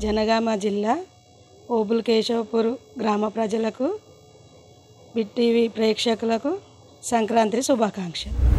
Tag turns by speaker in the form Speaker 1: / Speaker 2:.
Speaker 1: జనగామ జిల్లా ఓబుల్ కేశవపూర్ గ్రామ ప్రజలకు బిగ్ టీవీ ప్రేక్షకులకు సంక్రాంతి శుభాకాంక్షలు.